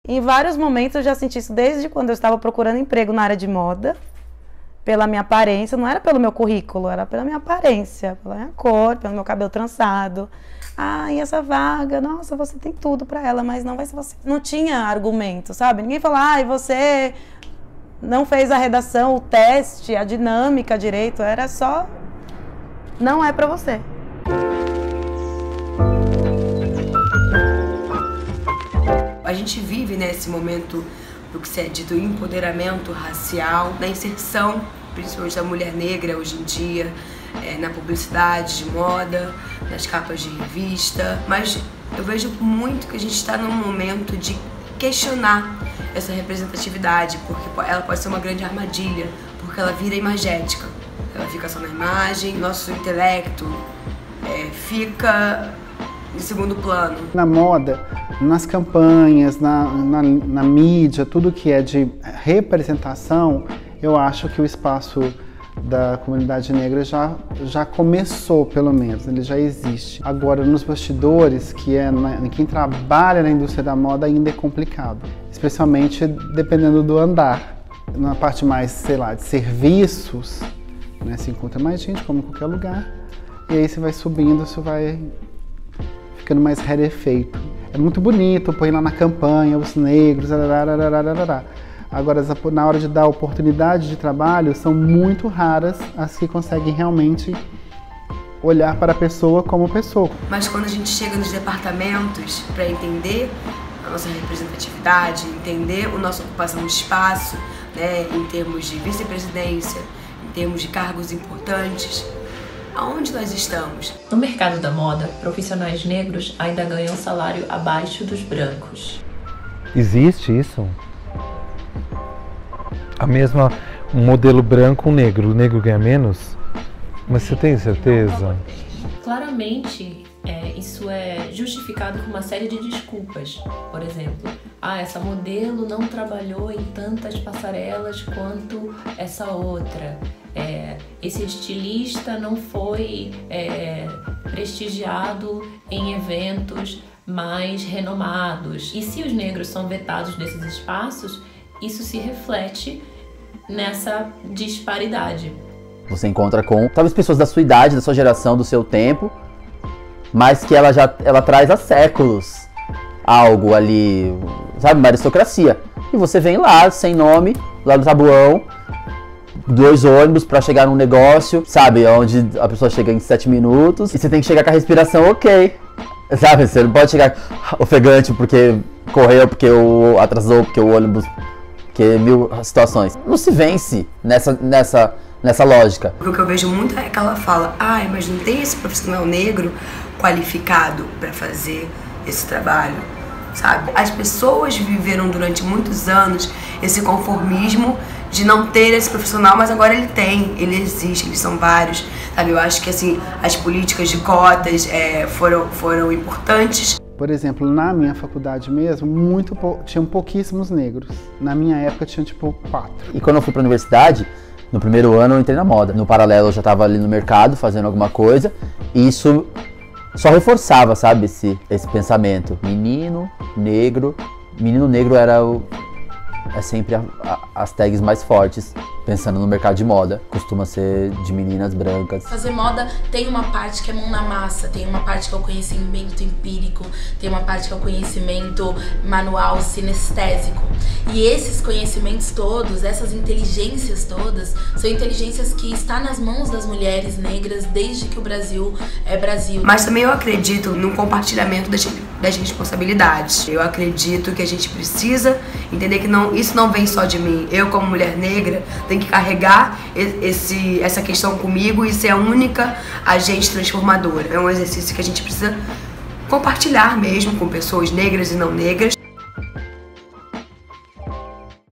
Em vários momentos eu já senti isso desde quando eu estava procurando emprego na área de moda, pela minha aparência, não era pelo meu currículo, era pela minha aparência, pela minha cor, pelo meu cabelo trançado. Ah, e essa vaga, nossa, você tem tudo pra ela, mas não vai ser você. Não tinha argumento, sabe? Ninguém falava, você não fez a redação, o teste, a dinâmica direito, era só, não é pra você. A gente vive nesse momento do que se é dito empoderamento racial, da inserção, principalmente da mulher negra hoje em dia, na publicidade de moda, nas capas de revista, mas eu vejo muito que a gente está num momento de questionar essa representatividade, porque ela pode ser uma grande armadilha, porque ela vira imagética, ela fica só na imagem, nosso intelecto fica em segundo plano. Na moda, nas campanhas, na mídia, tudo que é de representação, eu acho que o espaço da comunidade negra já começou, pelo menos, ele já existe. Agora, nos bastidores, quem trabalha na indústria da moda ainda é complicado, especialmente dependendo do andar. Na parte mais, sei lá, de serviços, né, se encontra mais gente, como em qualquer lugar, e aí você vai subindo, isso vai ficando mais rarefeito. É muito bonito, põe lá na campanha, os negros, agora na hora de dar oportunidade de trabalho, são muito raras as que conseguem realmente olhar para a pessoa como pessoa. Mas quando a gente chega nos departamentos para entender a nossa representatividade, entender a nossa ocupação de espaço, né, em termos de vice-presidência, em termos de cargos importantes, aonde nós estamos? No mercado da moda, profissionais negros ainda ganham salário abaixo dos brancos. Existe isso? A mesma, um modelo branco, um negro. O negro ganha menos? Mas você tem certeza? Claramente, isso é justificado com uma série de desculpas. Por exemplo, essa modelo não trabalhou em tantas passarelas quanto essa outra. Esse estilista não foi prestigiado em eventos mais renomados. E se os negros são vetados desses espaços, isso se reflete nessa disparidade. Você encontra com talvez pessoas da sua idade, da sua geração, do seu tempo, mas que ela traz há séculos algo ali, sabe, uma aristocracia. E você vem lá, sem nome, lá do tabuão, 2 ônibus pra chegar num negócio, sabe, onde a pessoa chega em 7 minutos e você tem que chegar com a respiração ok, sabe, você não pode chegar ofegante porque correu, porque atrasou, porque o ônibus, porque 1000 situações. Não se vence nessa lógica. O que eu vejo muito é que ela fala, mas não tem esse profissional negro qualificado para fazer esse trabalho, sabe? As pessoas viveram durante muitos anos esse conformismo de não ter esse profissional, mas agora ele existe, eles são vários, sabe? Eu acho que assim, as políticas de cotas foram importantes. Por exemplo, na minha faculdade mesmo, tinham pouquíssimos negros. Na minha época tinha tipo 4. E quando eu fui para a universidade, no primeiro ano eu entrei na moda. No paralelo eu já estava ali no mercado fazendo alguma coisa, e isso só reforçava, sabe, esse pensamento. Menino negro era sempre as tags mais fortes, pensando no mercado de moda. Costuma ser de meninas brancas. Fazer moda tem uma parte que é mão na massa, tem uma parte que é o conhecimento empírico, tem uma parte que é o conhecimento manual, sinestésico. E esses conhecimentos todos, essas inteligências todas, são inteligências que estão nas mãos das mulheres negras desde que o Brasil é Brasil. Mas também eu acredito no compartilhamento das responsabilidades. Eu acredito que a gente precisa entender que isso não vem só de mim. Eu, como mulher negra, tenho que carregar essa questão comigo e ser a única agente transformadora. É um exercício que a gente precisa compartilhar mesmo com pessoas negras e não negras.